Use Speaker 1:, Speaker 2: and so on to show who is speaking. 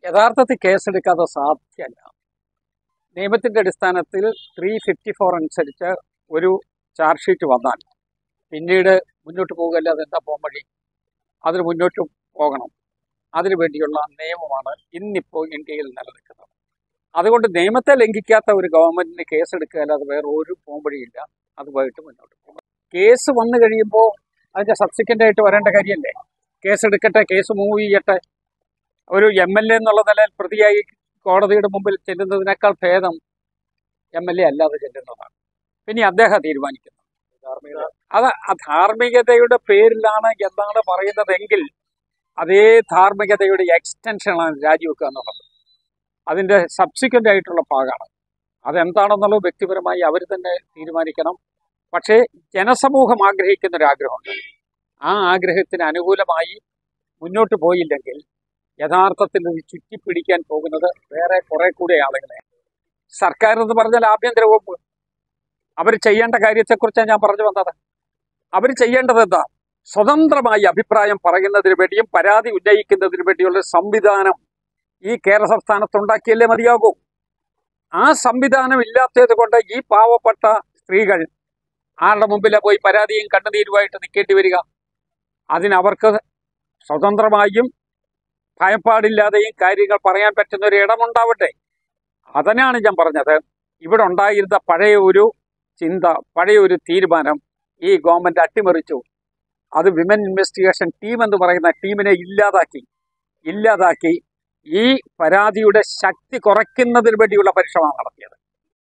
Speaker 1: യഥാർത്ഥത്തിൽ കേസെടുക്കാതെ സാധ്യമല്ല. നിയമത്തിൻ്റെ അടിസ്ഥാനത്തിൽ 354 അനുസരിച്ച് ഒരു ചാർജ് ഷീറ്റ് വന്നാൽ പിന്നീട് മുന്നോട്ട് പോകുകയല്ല, അതെന്താ പോകാൻ വഴി? അതിന് മുന്നോട്ട് പോകണം. അതിനു വേണ്ടിയുള്ള നിയമമാണ് ഇന്നിപ്പോൾ ഇന്ത്യയിൽ നിലനിൽക്കുന്നത്. അതുകൊണ്ട് നിയമത്തെ ലംഘിക്കാത്ത ഒരു ഗവൺമെന്റിന് കേസെടുക്കുക അല്ലാതെ വേറെ ഒരു പോംവഴിയില്ല. അതുമായിട്ട് മുന്നോട്ട് പോകും. കേസ് വന്നു കഴിയുമ്പോൾ അതിൻ്റെ സബ്സിക്വൻ്റ് ആയിട്ട് വരേണ്ട കാര്യമല്ലേ? കേസെടുക്കട്ടെ, കേസ് മൂവ് ചെയ്യട്ടെ. ഒരു MLA എന്നുള്ള നിലയിൽ പ്രതിയായി കോടതിയുടെ മുമ്പിൽ ചെല്ലുന്നതിനേക്കാൾ ഭേദം MLA അല്ലാതെ ചെല്ലുന്നതാണ്. പിന്നെ അദ്ദേഹം തീരുമാനിക്കുന്നത്. അത് ധാർമ്മികതയുടെ പേരിലാണ് എന്താണ് പറയുന്നതെങ്കിൽ അതേ ധാർമ്മികതയുടെ എക്സ്റ്റൻഷനാണ് രാജിവെക്കുക എന്നുള്ളത്. അതിൻ്റെ സബ്സിക്വൻ്റ് ആയിട്ടുള്ള ഭാഗമാണ്. അതെന്താണെന്നുള്ളത് വ്യക്തിപരമായി അവർ തന്നെ തീരുമാനിക്കണം. പക്ഷേ ജനസമൂഹം ആഗ്രഹിക്കുന്നൊരാഗ്രഹമുണ്ട്. ആ ആഗ്രഹത്തിന് അനുകൂലമായി മുന്നോട്ട് പോയില്ലെങ്കിൽ യഥാർത്ഥത്തിൽ ഇത് ചുറ്റിപ്പിടിക്കാൻ പോകുന്നത് വേറെ കുറെ കൂടി ആളുകളെ. സർക്കാർ എന്ന് പറഞ്ഞാൽ ആഭ്യന്തര വകുപ്പ്. അവർ ചെയ്യേണ്ട കാര്യത്തെക്കുറിച്ചാണ് ഞാൻ പറഞ്ഞു വന്നത്. അവർ ചെയ്യേണ്ടത് എന്താ? സ്വതന്ത്രമായി അഭിപ്രായം പറയുന്നതിന് വേണ്ടിയും പരാതി ഉന്നയിക്കുന്നതിന് വേണ്ടിയുള്ള സംവിധാനം ഈ കേരള സംസ്ഥാനത്തുണ്ടാക്കിയല്ലേ മതിയാകൂ. ആ സംവിധാനം ഇല്ലാത്തത് കൊണ്ട് ഈ പാവപ്പെട്ട സ്ത്രീകൾ ആരുടെ മുമ്പിലെ പോയി പരാതിയും കണ്ണുനീരുമായിട്ട് നിൽക്കേണ്ടി വരിക? അതിനവർക്ക് സ്വതന്ത്രമായും ഭയപ്പാടില്ലാതെയും കാര്യങ്ങൾ പറയാൻ പറ്റുന്നൊരു ഇടമുണ്ടാവട്ടെ. അതിനാണ് ഞാൻ പറഞ്ഞത്. ഇവിടെ ഉണ്ടായിരുന്ന പഴയ ഒരു ചിന്ത, പഴയ ഒരു തീരുമാനം ഈ ഗവൺമെൻറ് അട്ടിമറിച്ചു. അത് വിമൻ ഇൻവെസ്റ്റിഗേഷൻ ടീം എന്ന് പറയുന്ന ടീമിനെ ഇല്ലാതാക്കി ഈ പരാതിയുടെ ശക്തി കുറയ്ക്കുന്നതിന് വേണ്ടിയുള്ള പരിശ്രമമാണ് നടത്തിയത്.